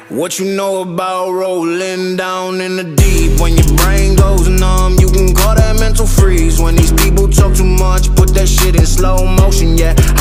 What you know about rolling down in the deep? When your brain goes numb, you can call that mental freeze. When these people talk too much, put that shit in slow motion, yeah.